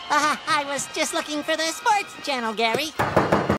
I was just looking for the sports channel, Gary.